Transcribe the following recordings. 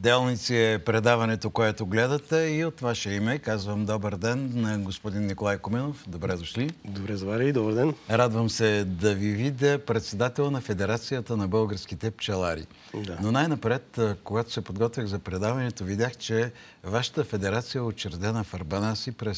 Делници е предаването, което гледате, и от ваше име казвам добър ден на господин Николай Коминов. Добре дошли. Добре заварили, добър ден. Радвам се да ви видя председател на Федерацията на българските пчелари. Да. Но най-напред, когато се подготвях за предаването, видях, че вашата федерация е учредена в Арбанаси през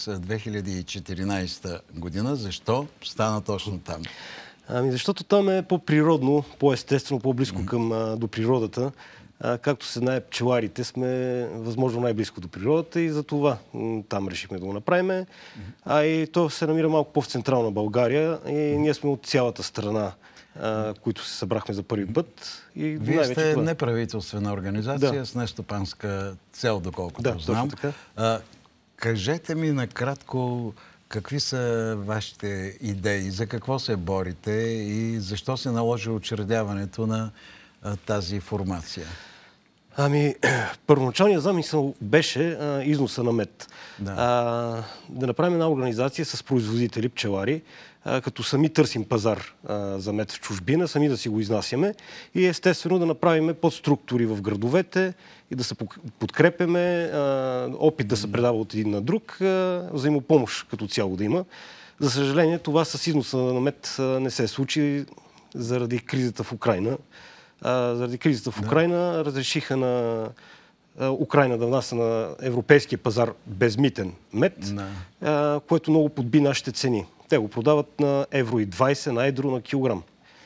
2014 година. Защо стана точно там? Защото там е по-природно, по-естествено, по-близко до природата. Както се знае, пчеларите сме възможно най-близко до природата и за това там решихме да го направим. И то се намира малко по-в централна България и ние сме от цялата страна, които се събрахме за първи път. И вие сте неправителствена организация с нестопанска цел, доколкото знам. Точно така. Кажете ми накратко какви са вашите идеи, за какво се борите и защо се наложи учредяването на тази формация? Първоначалният замисъл беше износа на мед. Да направим една организация с производители, пчелари, като сами търсим пазар за мед в чужбина, сами да си го изнасяме и естествено да направим подструктури в градовете и да се подкрепяме, опит да се предава от един на друг, взаимопомощ като цяло да има. За съжаление, това с износа на мед не се случи заради кризата в Украйна. Заради кризата в Украйна разрешиха на Украйна да внася на европейския пазар безмитен мед, което много подби нашите цени. Те го продават на евро и 20 на едро на килограм.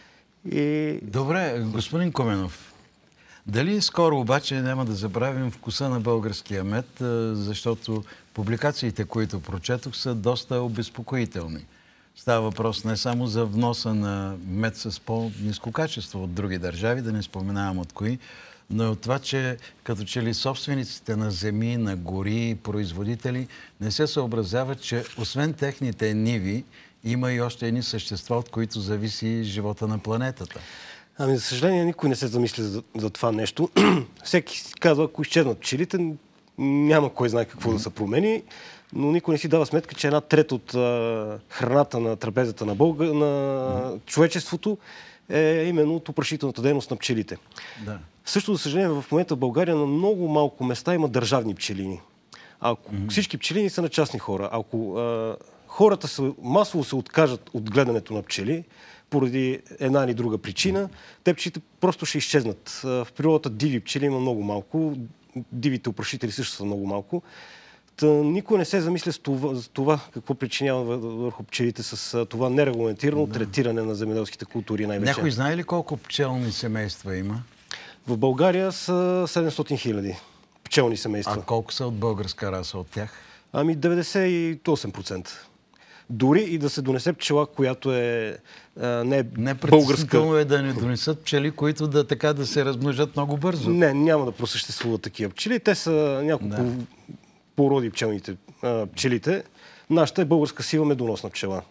Добре, господин Коменов, дали скоро обаче няма да забравим вкуса на българския мед, защото публикациите, които прочетох, са доста обезпокоителни. Става въпрос не само за вноса на мед с по-ниско качество от други държави, да не споменавам от кои, но и от това, че като че ли собствениците на земи, на гори и производители не се съобразяват, че освен техните ниви, има и още едни същества, от които зависи живота на планетата. За съжаление, никой не се замисля за това нещо. Всеки казва, ако изчезнат пчелите, няма кой знае какво да се промени, но никой не си дава сметка, че 1/3 от храната на трапезата на човечеството е именно от опрашителната дейност на пчелите. Да. Също, за съжаление, в момента в България на много малко места има държавни пчелини. Ако всички пчелини са на частни хора, ако хората масово се откажат от гледането на пчели, поради една или друга причина, те пчелите просто ще изчезнат. В природата диви пчели има много малко, дивите опрашители също са много малко. Никой не се замисля за това какво причинява върху пчелите с това нерегламентирано третиране на земеделските култури най-вече. Някой знае ли колко пчелни семейства има? В България са 700 000 пчелни семейства. А колко са от българска раса от тях? 98%. Дори и да се донесе пчела, която не е българска. Непредставително е да не донесат пчели, които да се размножат много бързо. Не, няма да просъществуват такива пчели. Те са няколко породи пчелите. Нашата е българска сива медоносна пчела.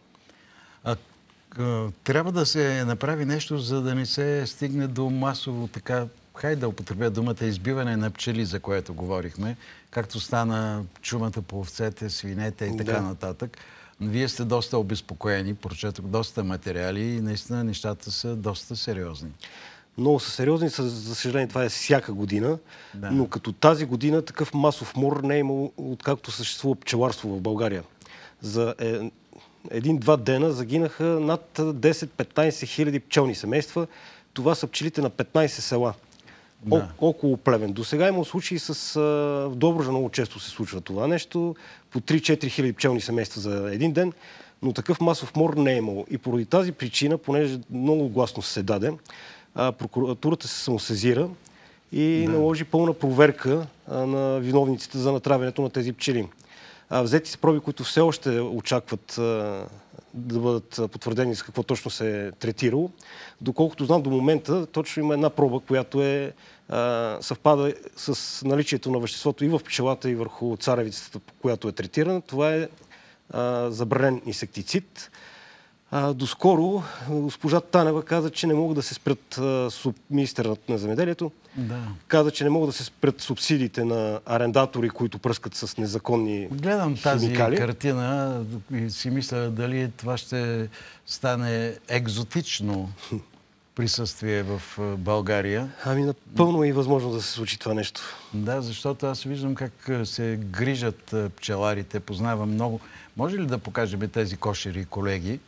Трябва да се направи нещо, за да не се стигне до масово така, хайде да употребя думата, избиване на пчели, за което говорихме, както стана чумата по овцете, свинете и така нататък. Вие сте доста обезпокоени, прочетох доста материали и наистина нещата са доста сериозни. Много са сериозни, за съжаление това е всяка година, но като тази година такъв масов мор не е имало, откакто съществува пчеларство в България. За 1-2 дена загинаха над 10-15 хиляди пчелни семейства. Това са пчелите на 15 села. Около Плевен. До сега има случаи в Добруджа, много често се случва това нещо, по 3-4 хиляди пчелни семейства за един ден, но такъв масов мор не е имало. И поради тази причина, понеже много гласно се даде, прокуратурата се самосезира и наложи пълна проверка на виновниците за натравянето на тези пчели. Взети са проби, които все още очакват да бъдат потвърдени с какво точно се е третирало. Доколкото знам до момента, точно има една проба, която съвпада с наличието на веществото и в пчелата, и върху царевицата, по която е третирана. Това е забранен инсектицид. Доскоро госпожа Танева каза, че не могат да се спрат министърът на земеделието. Каза, че не могат да се спрат субсидиите на арендатори, които пръскат с незаконни химикали. Гледам тази картина и си мисля дали това ще стане екзотично присъствие в България. Ами напълно е възможно да се случи това нещо. Да, защото аз виждам как се грижат пчеларите, познавам много. Може ли да покажем тези кошери, колеги?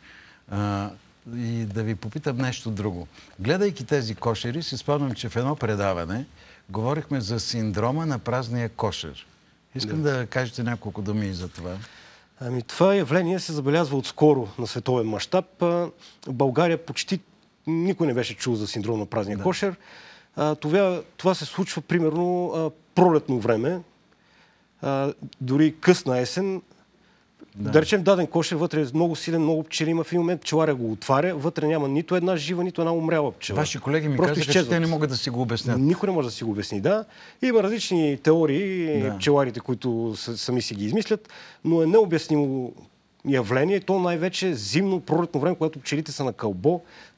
И да ви попитам нещо друго. Гледайки тези кошери, си спомням, че в едно предаване говорихме за синдрома на празния кошер. Искам да кажете няколко думи за това. Ами това явление се забелязва отскоро на световен мащаб. В България почти никой не беше чул за синдром на празния кошер. Това се случва примерно пролетно време, дори късна есен. Да речем, даден кошер, вътре е много силен, много пчели има. В един момент пчеларя го отваря, вътре няма нито една жива, нито една умряла пчела. Ваши колеги ми казаха, че те не могат да си го обяснят. Никой не може да си го обясни, да. Има различни теории, пчеларите, които сами си ги измислят, но е необяснимо явление. То най-вече зимно, пролетно време, когато пчелите са на кълбо,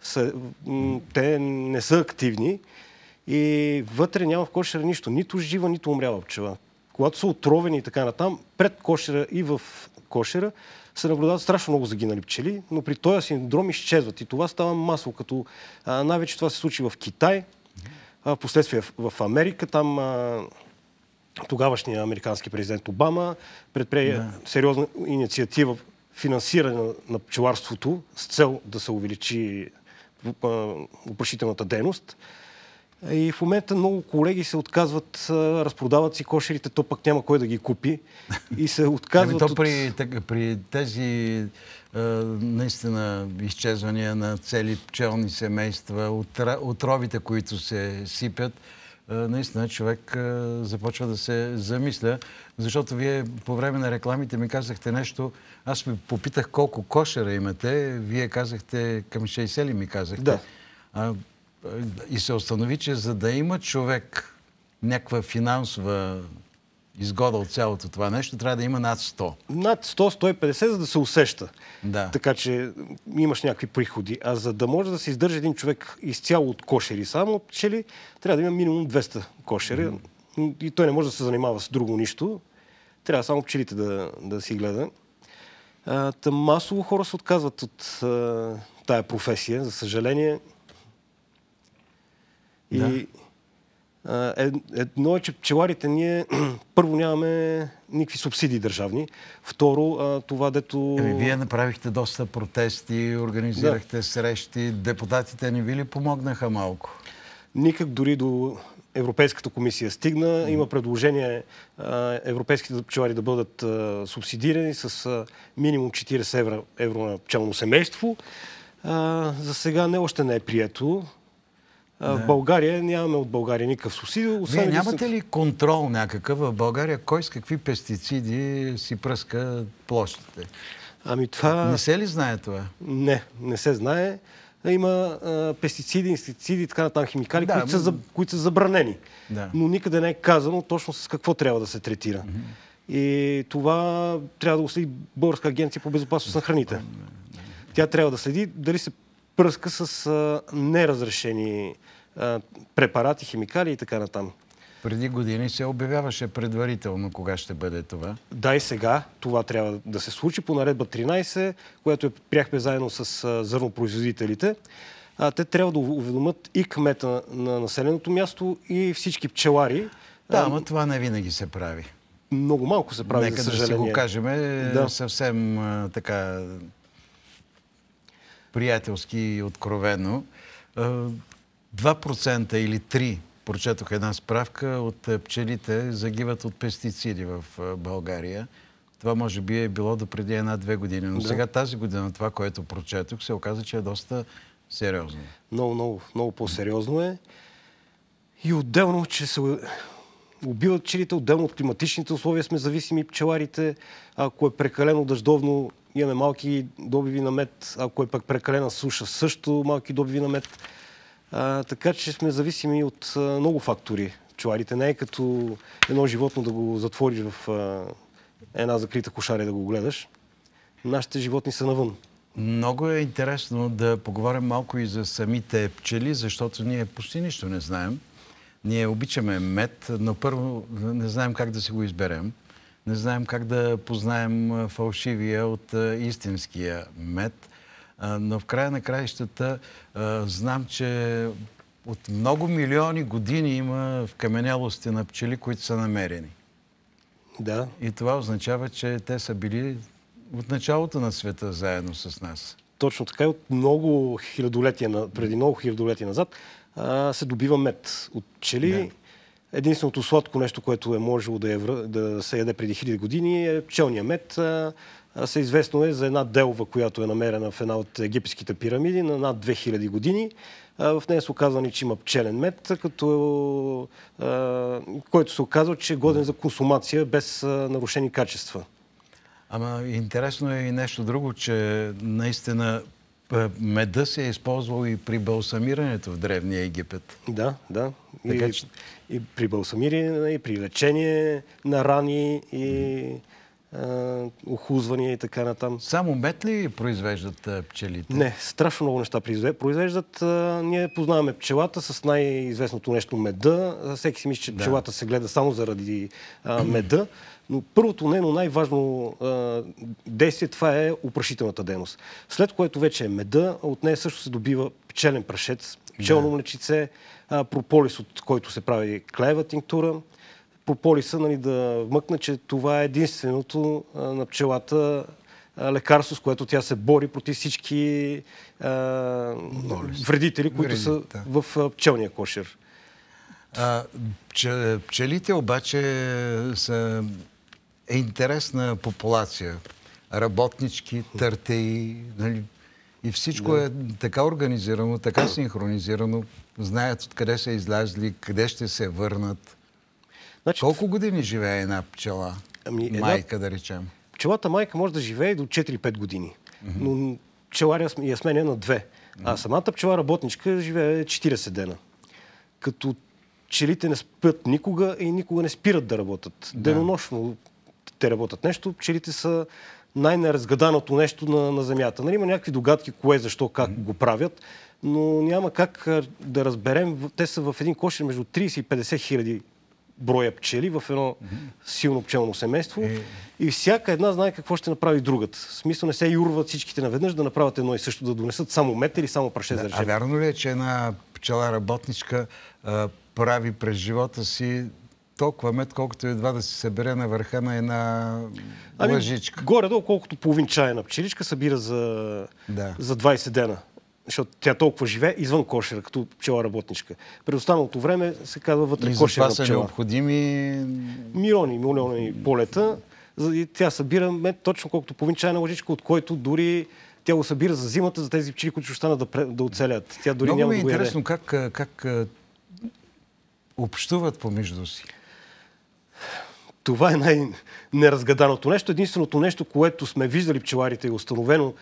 те не са активни и вътре няма в кошера нищо, нито жива, нито умряла пчела. Когато са отровени и така натам, пред кошера и в кошера се наблюдават страшно много загинали пчели, но при този синдром изчезват. И това става масово, като най-вече това се случи в Китай, впоследствие в Америка. Там тогавашният американски президент Обама предприе сериозна инициатива финансиране на пчеларството с цел да се увеличи опрашителната дейност. И в момента много колеги се отказват, разпродават си кошерите, то пък няма кой да ги купи. И се отказват при тези наистина изчезвания на цели пчелни семейства, отровите, които се сипят, наистина човек започва да се замисля. Защото вие по време на рекламите ми казахте нещо. Аз ви попитах колко кошера имате. Вие казахте към 60 ли ми казахте? Да. И се установи, че за да има човек някаква финансова изгода от цялото това нещо, трябва да има над 100. Над 100-150, за да се усеща. Да. Така че имаш някакви приходи. А за да може да се издържа един човек изцяло от кошери, само от пчели, трябва да има минимум 200 кошери. И той не може да се занимава с друго нищо. Трябва само пчелите да си гледа. Масово хора се отказват от тая професия, за съжаление. И едно е, че пчеларите ние първо нямаме никакви субсидии държавни. Второ, това дето... Вие направихте доста протести, организирахте срещи. Депутатите не ви ли помогнаха малко? Никак, дори до Европейската комисия стигна. Има предложение европейските пчелари да бъдат субсидирани с минимум 40 евро на пчелно семейство. За сега още не е прието. В България нямаме от България никакъв субсидий. Вие нямате ли контрол някакъв в България? Кой с какви пестициди си пръска площите? Ами това... Не се ли знае това? Не се знае. Има пестициди, инсектициди и така натам химикали, които са забранени. Да. Но никъде не е казано точно с какво трябва да се третира. И това трябва да го следи Българска агенция по безопасност на храните. Тя трябва да следи дали се пръска с неразрешени препарати, химикали и така натам. Преди години се обявяваше предварително кога ще бъде това. Да, и сега това трябва да се случи по наредба 13, която приехме заедно с зърнопроизводителите. Те трябва да уведомят и кмета на населеното място, и всички пчелари. Да, ама това не винаги се прави. Много малко се прави, нека за съжаление. Да си го кажем съвсем така приятелски и откровено. 2% или 3%, прочетох една справка, от пчелите загиват от пестициди в България. Това може би е било до преди 1-2 години. Но сега тази година това, което прочетох, се оказа, че е доста сериозно. Много по-сериозно е. И отделно, че се убиват пчелите, отделно от климатичните условия сме зависими пчеларите. Ако е прекалено дъждовно, имаме малки добиви на мед. Ако е пък прекалена суша, също малки добиви на мед. Така че сме зависими от много фактори. Пчеларите не е като едно животно да го затвориш в една закрита кошара и да го гледаш. Нашите животни са навън. Много е интересно да поговорим малко и за самите пчели, защото ние почти нищо не знаем. Ние обичаме мед, но първо не знаем как да си го изберем. Не знаем как да познаем фалшивия от истинския мед. Но в края на краищата знам, че от много милиони години има вкаменялости на пчели, които са намерени. Да. И това означава, че те са били от началото на света заедно с нас. Точно така, от много хилядолетия, преди много хилядолетия назад се добива мед от пчели. Да. Единственото сладко нещо, което е можело да се яде преди хиляди години, е пчелния мед. Известно е за една делва, която е намерена в една от египетските пирамиди на над 2000 години. В нея се оказва, че има пчелен мед, който се оказва, че е годен за консумация без нарушени качества. Ама интересно е и нещо друго, че наистина меда се е използвал и при балсамирането в Древния Египет. Да, да. И при балсамиране, и при лечение на рани, и охузвания и така натам. Само мед ли произвеждат пчелите? Не, страшно много неща произвеждат. Ние познаваме пчелата с най-известното нещо меда. Всеки си мисли, че пчелата се гледа само заради меда. Но първото, но най-важно действие, това е опрашителната дейност. След което вече е меда, от нея също се добива пчелен прашец, пчелно млечице, прополис, от който се прави клеева тинктура. Прополиса, да вмъкна, че това е единственото на пчелата лекарство, с което тя се бори против всички вредители, които са в пчелния кошер. Пчелите обаче са интересна популация. Работнички, търтеи, нали? И всичко е така организирано, така синхронизирано. Знаят откъде са излязли, къде ще се върнат. Значи, колко години живее една пчела? Майка, да речем. Пчелата майка може да живее до 4-5 години. Но пчеларя я сменя на 2. А самата пчела работничка живее 40 дена. Като пчелите не спят никога и никога не спират да работят. Денонощно те работят нещо. Пчелите са най-неразгаданото нещо на Земята. Нали, има някакви догадки, кое, защо, как го правят, но няма как да разберем. Те са в един кошер между 30 и 50 хиляди броя пчели в едно силно пчелно семейство и всяка една знае какво ще направи другата. В смисъл не се юрват всичките наведнъж да направят едно и също, да донесат само мед или само праше за речем. А вярно ли е, че една пчела работничка прави през живота си толкова мед, колкото едва да се събере на върха на една лъжичка? Горе-долу, колкото половин чайна пчеличка събира за 20 дена. Защото тя толкова живее извън кошера, като пчела работничка. През останалото време се казва вътре кошера пчела. И за това са необходими милиони полета. И тя събира мед точно колкото половин чайна лъжичка, от който дори тя го събира за зимата, за тези пчели, които ще останат да оцелят. Тя дори много няма да го яде. Много е интересно как общуват помежду си. Това е най-неразгаданото нещо. Единственото нещо, което сме виждали пчеларите и установено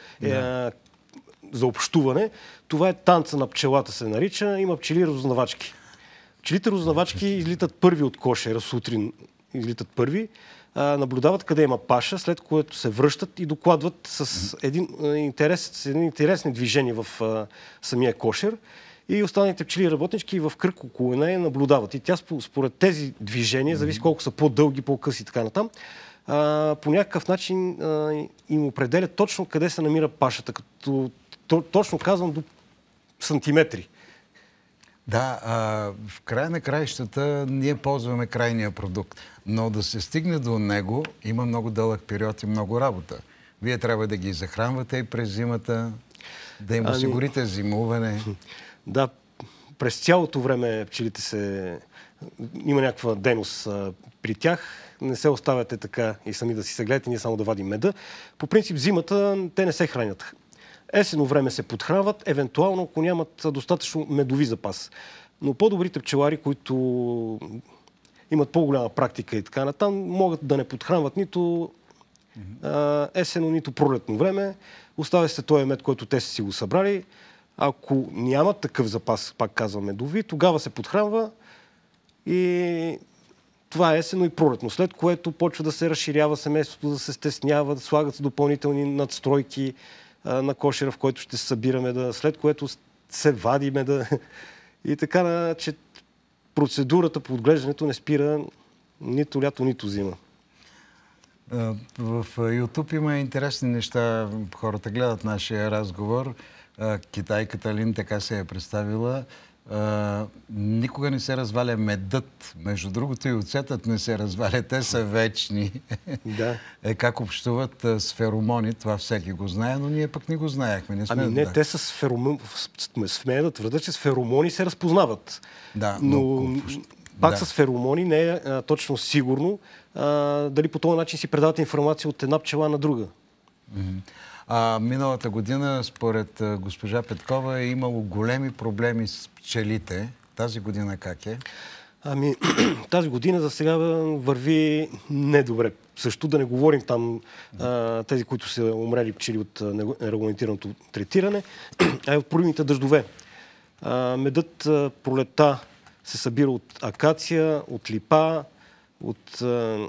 за общуване, това е танца на пчелата, се нарича. Има пчели разузнавачки. Пчелите разузнавачки излитат първи от кошера, сутрин излитат първи, наблюдават къде има паша, след което се връщат и докладват с един интересни движения в самия кошер. И останалите пчели работнички в кръг около нея наблюдават. И тя според тези движения, зависи колко са по-дълги, по-къси и така натам, по някакъв начин им определя точно къде се намира пашата, като точно казвам до сантиметри. Да, в края на краищата ние ползваме крайния продукт, но да се стигне до него има много дълъг период и много работа. Вие трябва да ги захранвате и през зимата, да им осигурите зимуване. Да, през цялото време пчелите има някаква дейност при тях. Не се оставяте така и сами да си се гледате, ние само да вадим меда. По принцип зимата те не се хранят. Есенно време се подхранват, евентуално ако нямат достатъчно медови запас. Но по-добрите пчелари, които имат по-голяма практика и така натам, могат да не подхранват нито есенно, нито пролетно време. Оставя се този мед, който те са си го събрали. Ако нямат такъв запас, пак казвам медови, тогава се подхранва и това е есенно и пролетно. След което почва да се разширява семейството, да се стеснява, да слагат допълнителни надстройки на кошера, в който ще се събираме, след което се вади меда. И така, че процедурата по отглеждането не спира нито лято, нито зима. В YouTube има интересни неща. Хората гледат нашия разговор. Китайката Лин така се е представила. Никога не се разваля медът. Между другото и оцетът не се разваля. Те са вечни. Да. Как общуват с феромони, това всеки го знае, но ние пък не го знаехме. Не, те с феромони, смея да твърда, че с феромони се разпознават. Да, но пак с феромони не е точно сигурно дали по този начин си предават информация от една пчела на друга. Миналата година, според госпожа Петкова, е имало големи проблеми с пчелите. Тази година как е? Тази година за сега върви недобре. Също да не говорим там тези, които са умрели пчели от нерегламентираното третиране, а и от проливните дъждове. Медът пролета се събира от акация, от липа, от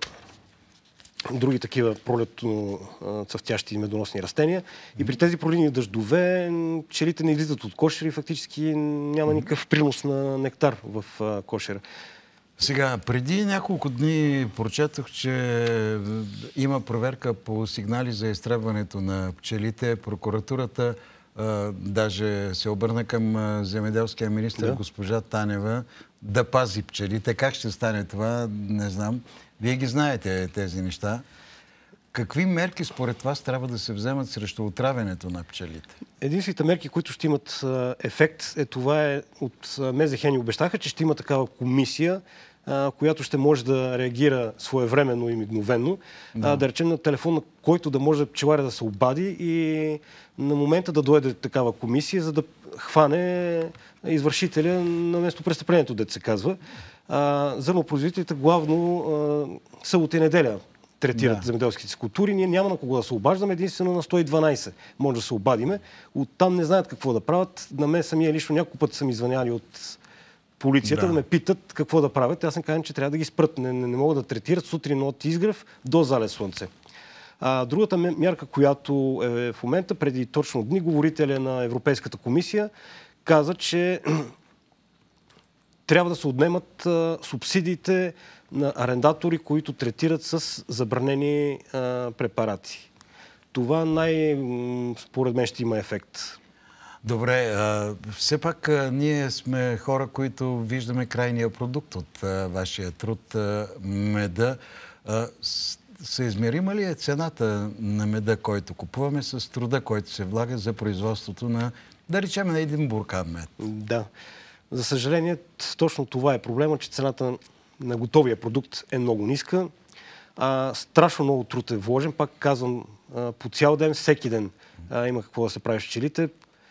други такива пролетно цъфтящи медоносни растения. И при тези проливни дъждове пчелите не излизат от кошера и фактически няма никакъв принос на нектар в кошера. Сега, преди няколко дни прочетох, че има проверка по сигнали за изтребването на пчелите. Прокуратурата даже се обърна към земеделския министър госпожа Танева да пази пчелите. Как ще стане това, не знам. Вие ги знаете тези неща. Какви мерки според вас трябва да се вземат срещу отравянето на пчелите? Единствените мерки, които ще имат ефект, от МЗХ ни обещаха, че ще има такава комисия, която ще може да реагира своевременно и мигновенно. Да речем на телефон, на който да може пчеларя да се обади и на момента да дойде такава комисия, за да хване извършителя на местопрестъплението, дето се казва. Зърнопроизводителите главно събота и неделя третират земеделските си култури. Ние няма на кого да се обаждаме, единствено на 112 може да се обадиме. Оттам не знаят какво да правят. На мен самия лично няколко пъти са ми звъняли от полицията да ме питат какво да правят. Аз съм казвам, че трябва да ги спрат. Не могат да третират сутрин от изгрев до залез слънце. Другата мярка, която е в момента, преди точно дни, говорителя на Европейската комисия каза, че трябва да се отнемат субсидиите на арендатори, които третират с забранени препарати. Това според мен ще има ефект. Добре, все пак ние сме хора, които виждаме крайния продукт от вашия труд, меда. Съизмерима ли е цената на меда, който купуваме, с труда, който се влага за производството на, да речем, на един буркан мед? Да. За съжаление, точно това е проблема, че цената на готовия продукт е много ниска. Страшно много труд е вложен. Пак казвам, по цял ден, всеки ден има какво да се прави с пчелите.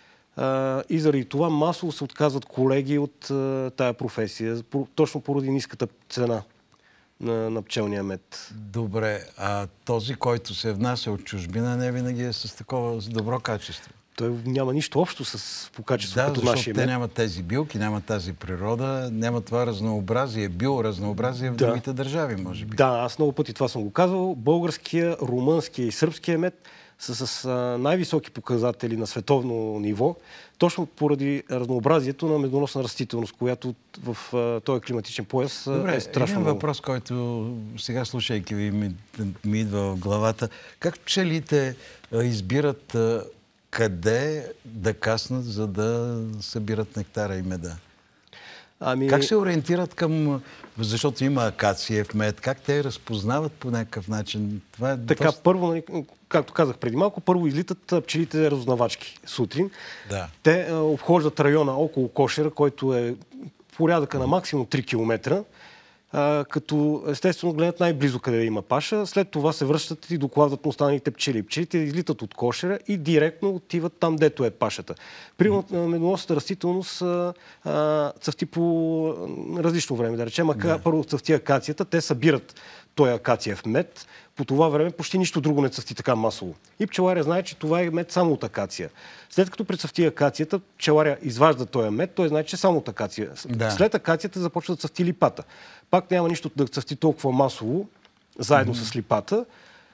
И заради това масово се отказват колеги от тая професия, точно поради ниската цена на пчелния мед. Добре, а този, който се внася от чужбина, не винаги е с такова добро качество? Той няма нищо общо по качество като нашия мед. Те нямат тези билки, нямат тази природа, нямат това разнообразие, биоразнообразие в другите държави, може би. Да, аз много пъти това съм го казвал. Българския, румънския и сръбския мед са с най-високи показатели на световно ниво, точно поради разнообразието на медоносна растителност, която в този климатичен пояс е страшно много. Един въпрос, който сега, слушайки ви, ми идва в главата. Как пчелите избират къде да каснат, за да събират нектара и меда? Как се ориентират към... Защото има акациев мед. Как те разпознават по някакъв начин? Това е така, първо, както казах преди малко, първо излитат пчелите разузнавачки сутрин. Да. Те обхождат района около кошера, който е порядъка на максимум 3 км, като естествено гледат най-близо къде има паша. След това се връщат и докладват на останалите пчели. Пчелите излитат от кошера и директно отиват там, дето е пашата. Примерно медоносната растителност цъфти по различно време. Да речем, първо цъфти акацията, те събират този акациев мед. По това време почти нищо друго не цъфти така масово. И пчеларя знае, че това е мед само от акация. След като прецъфти акацията, пчеларя изважда този мед, той знае, че само от акация. Да. След акацията започва да цъфти липата. Пак няма нищо да цъфти толкова масово, заедно с липата.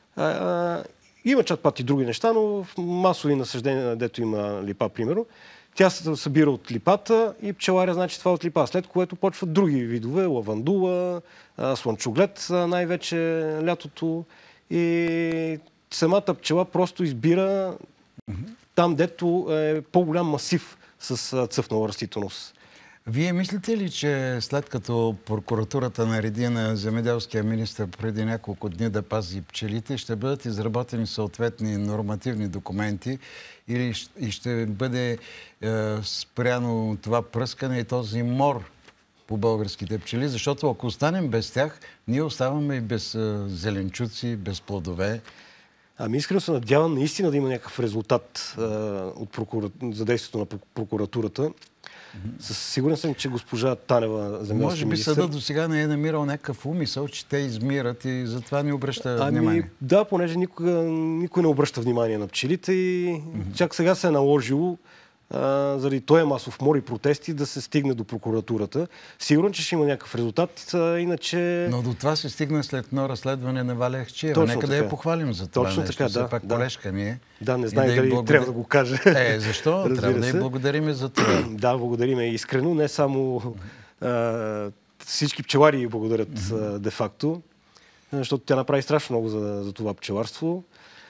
Има чат път и други неща, но в масови насъждения, дето има липа, примерно, тя се събира от липата и пчеларя знае, че това е от липа. След което почват други видове, лавандула, слънчоглед, най-вече лятото и самата пчела просто избира там, дето е по-голям масив с цъфнала растителност. Вие мислите ли, че след като прокуратурата нареди на земеделския министър преди няколко дни да пази пчелите, ще бъдат изработени съответни нормативни документи или ще бъде спряно това пръскане и този мор по българските пчели? Защото ако останем без тях, ние оставаме и без зеленчуци, без плодове. Искрено се надявам наистина да има някакъв резултат за действието на прокуратурата. Сигурен съм, че госпожа Танева, земеделски министър... Може би съдът до сега не е намирал някакъв умисъл, че те измират и затова не обръща внимание. Да, понеже никой не обръща внимание на пчелите и чак сега се е наложило заради този масов мор и протести да се стигне до прокуратурата. Сигурен, че ще има някакъв резултат, иначе... Но до това се стигна след едно разследване на Валя Ахчиева. Нека да я похвалим за това точно нещо. Така, все пак колежка ми е. Да, не знае дали трябва да го кажа. Защо? Трябва да й благодарим за това. Да, благодарим искрено. Не само всички пчелари благодарят де-факто, защото тя направи страшно много за това пчеларство.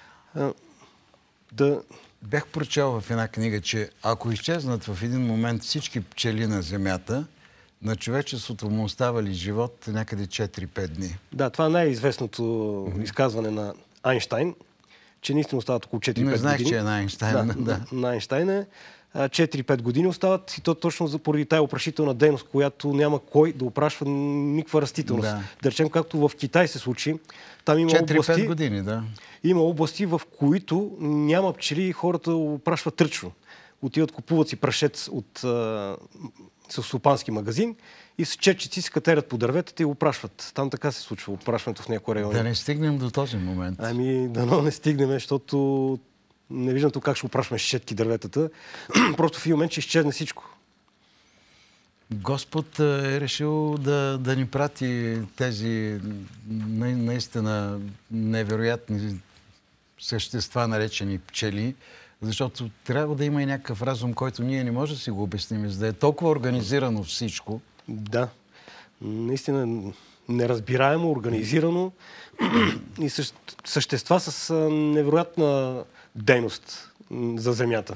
Бях прочел в една книга, че ако изчезнат в един момент всички пчели на Земята, на човечеството му оставали живот някъде 4-5 дни. Да, това е най-известното изказване на Айнщайн, че наистина остават около 4-5 години. Не знаех, че е на Айнщайн. На Айнщайн е. 4-5 години остават и то точно поради тая опрашителна дейност, която няма кой да опрашва никаква растителност. Да речем, както в Китай се случи. Там има 4-5 години, да. Има области, в които няма пчели и хората опрашват тръчно. Отиват, купуват си прашец от селскостопански магазин и с четчици се катерят по дърветата и опрашват. Там така се случва опрашването в някои райони. Да не стигнем до този момент. Дано не стигнем, защото не виждам тук как ще опрашваме щетки дърветата. Просто в един момент ще изчезне всичко. Господ е решил да ни прати тези наистина невероятни същества, наречени пчели, защото трябва да има и някакъв разум, който ние не можем да си го обясним, за да е толкова организирано всичко. Да, наистина неразбираемо, организирано и същества с невероятна дейност за Земята.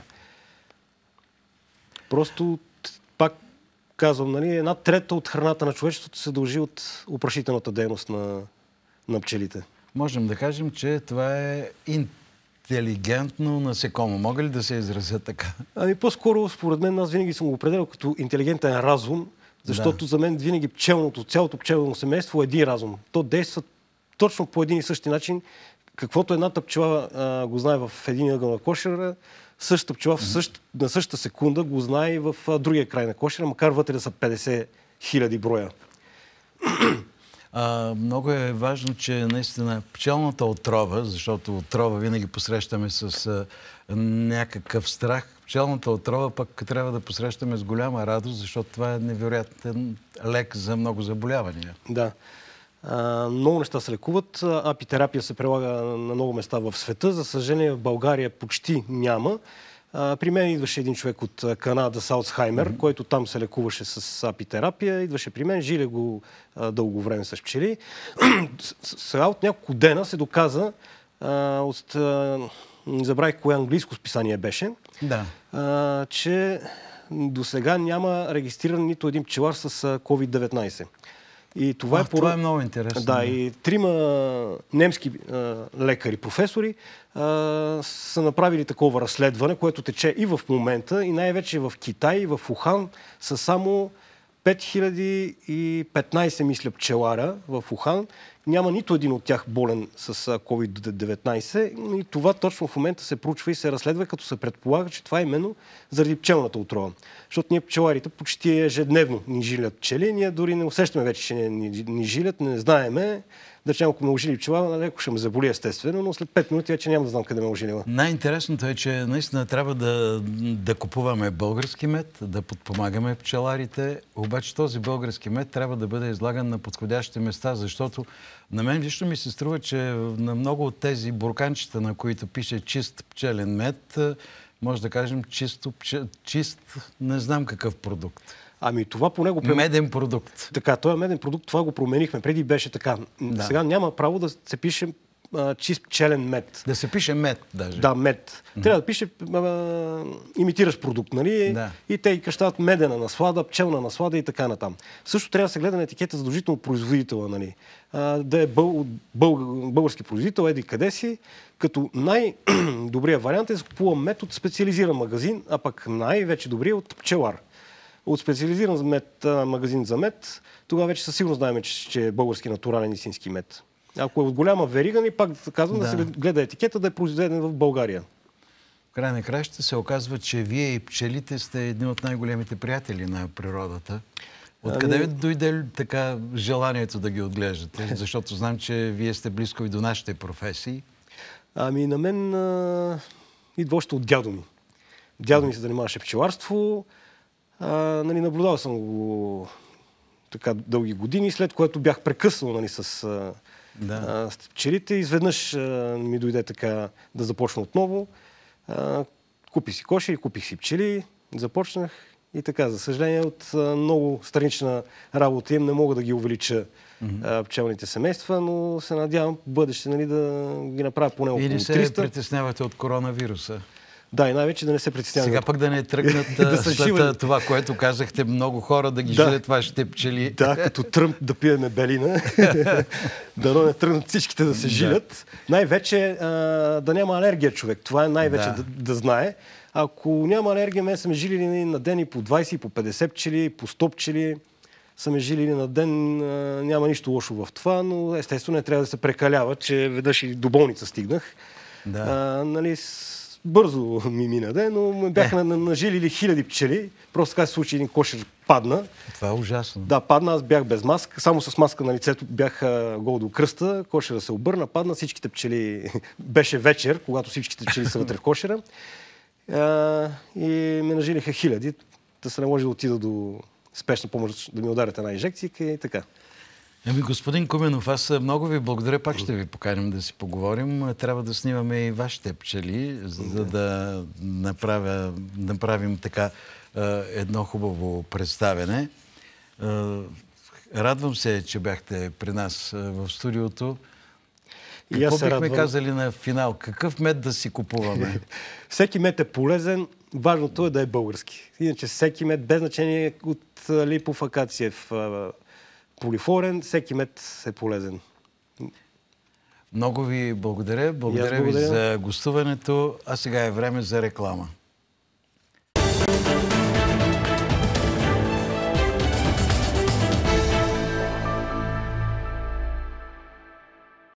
Просто, пак казвам, нали, 1/3 от храната на човечеството се дължи от опрашителната дейност на пчелите. Можем да кажем, че това е интелигентно насекомо. Мога ли да се изразя така? По-скоро, според мен, аз винаги съм го определял като интелигентен разум, защото за мен винаги цялото пчелно семейство е един разум. То действа точно по един и същи начин. Каквото едната пчела го знае в един ъгъл на кошера, същата пчела на същата секунда го знае и в другия край на кошера, макар вътре да са 50 000 броя. Много е важно, че наистина пчелната отрова, защото отрова винаги посрещаме с някакъв страх, пчелната отрова пък трябва да посрещаме с голяма радост, защото това е невероятен лек за много заболявания. Да. Много неща се лекуват. Апитерапия се прилага на много места в света. За съжаление в България почти няма. При мен идваше един човек от Канада с Алцхаймер, който там се лекуваше с апитерапия. Идваше при мен, жиле го дълго време с пчели. Сега от няколко дена се доказа, забравих кое английско списание беше, че до сега няма регистриран нито един пчелар с COVID-19. И това това е много интересно. Да, и 3 немски лекари, професори са направили такова разследване, което тече и в момента, и най-вече в Китай, и в Ухан са само 5015, мисля, пчелара в Ухан. Няма нито един от тях болен с COVID-19 и това точно в момента се проучва и се разследва, като се предполага, че това е именно заради пчелната отрова. Защото ние пчеларите почти ежедневно ни жилят пчели, ние дори не усещаме вече, че ни жилят, не знаеме. Да речем, ако ме ожили пчела, леко ще ме заболи естествено, но след 5 минути вече няма да знам къде ме ожилила. Най-интересното е, че наистина трябва да купуваме български мед, да подпомагаме пчеларите, обаче този български мед трябва да бъде излаган на подходящите места, защото на мен лично ми се струва, че на много от тези бурканчета, на които пише чист пчелен мед, може да кажем чист, не знам какъв продукт. Това по него... Меден продукт. Така, този меден продукт, това го променихме. Преди беше така. Сега няма право да се пише чист пчелен мед. Да се пише мед даже. Да, мед. Трябва да пише имитираш продукт, нали? Да. И те кръщават медена наслада, пчелна наслада и така натам. Също трябва да се гледа на етикета задължително производителя, нали? Да е български производител, еди къде си, като най-добрият вариант е да се купува мед от специализиран магазин, а пък най-вече добрият от пчелар. От специализиран магазин за мед, тогава вече със сигурност знаем, че е български натурален истински мед. Ако е от голяма верига, ни пак казвам да се гледа етикета, да е произведен в България. В край на краищата се оказва, че вие и пчелите сте едни от най-големите приятели на природата. Откъде ви дойде така желанието да ги отглеждате? Защото знам, че вие сте близко и до нашите професии. Ами на мен идва още от дядо ми. Дядо ми се занимаваше пчеларство. Нали, наблюдавал съм го така дълги години, след което бях прекъснал, нали, с пчелите. Изведнъж ми дойде така да започна отново. Купих си кошери, купих си пчели, започнах и така. За съжаление, от много странична работа им не мога да ги увелича пчелните семейства, но се надявам в бъдеще, нали, да ги направя поне около 300. Или се притеснявате от коронавируса? Да, и най-вече да не се притесняваме. Сега пък да не тръгнат след това, което казахте, много хора да ги жилят вашите пчели. Да, като Тръмп да пиеме белина. Да не тръгнат всичките да се жилят. Най-вече да няма алергия човек. Това е най-вече да знае. Ако няма алергия, мен са ме жилили на ден и по 20, и по 50 пчели, по 100 пчели. Са ме жилили на ден. Няма нищо лошо в това, но естествено не трябва да се прекалява, че веднъж и до болница стигнах. Нали, бързо ми минаде, но ме бяха нажилили хиляди пчели. Просто така се случи, един кошер падна. Това е ужасно. Да, падна, аз бях без маска. Само с маска на лицето бях гол до кръста. Кошера се обърна, падна. Всичките пчели... Беше вечер, когато всичките пчели са вътре в кошера. И ме нажилиха хиляди. Да се наложи да отида до спешна помощ, да ми ударят една инжекция и така. Ами, господин Куменов, аз много ви благодаря. Пак ще ви поканим да си поговорим. Трябва да снимаме и вашите пчели, за да направим така едно хубаво представяне. Радвам се, че бяхте при нас в студиото. Какво бихме казали на финал? Какъв мед да си купуваме? Всеки мед е полезен. Важното е да е български. Иначе всеки мед, без значение от липов, акациев, полифорен, всеки мед е полезен. Много ви благодаря. Благодаря ви за гостуването. А сега е време за реклама.